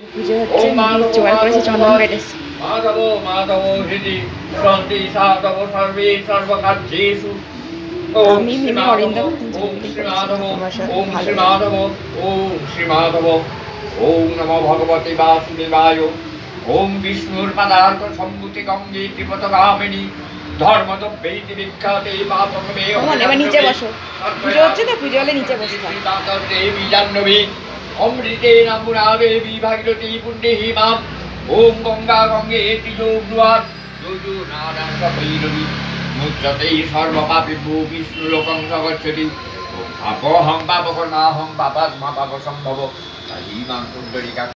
পুজো হচ্ছে, জোগাড় করেছে চন্দন বেড়েছে। মাধব মাধব হৃদি শান্তি সাধব সর্বে সর্বকার্যেষু। ওম আমি শ্রী মিমি মাধব, অরিন্দম ওম তিনজনে শ্রী মিলে করেছি। মাধব, তোমরা সবাই ওম ভালো শ্রী জানো। মাধব, ওম শ্রী মাধব। ওম নমো ভগবতে বাসুদেবায়। ওম বিষ্ণুর পদার্থ সম্ভূতি গঙ্গে ত্রিপথগামিনী ধর্মদব্যেতি বিখ্যাতে পাপকমে তোমার এবার নিচে বসো, পুজো হচ্ছে তো, পুজো হলে নিচে বসে থাকো। দেবী জাহ্নবী অমৃতে নামুনা দেবী ভাগীরথী পুণ্যেহি মাম। ওম গঙ্গা গঙ্গে তিজোগ্নুয়াত যোজনানাথ ভৈরবী মুদ্রতেই সর্বপাপেভ্যো বিষ্ণুলোকং সগচ্ছতি। ওম পাপোহং পাপকর্মাহং পাপাত্মা পাপসম্ভব তাহি মাং পুণ্ডরিকা।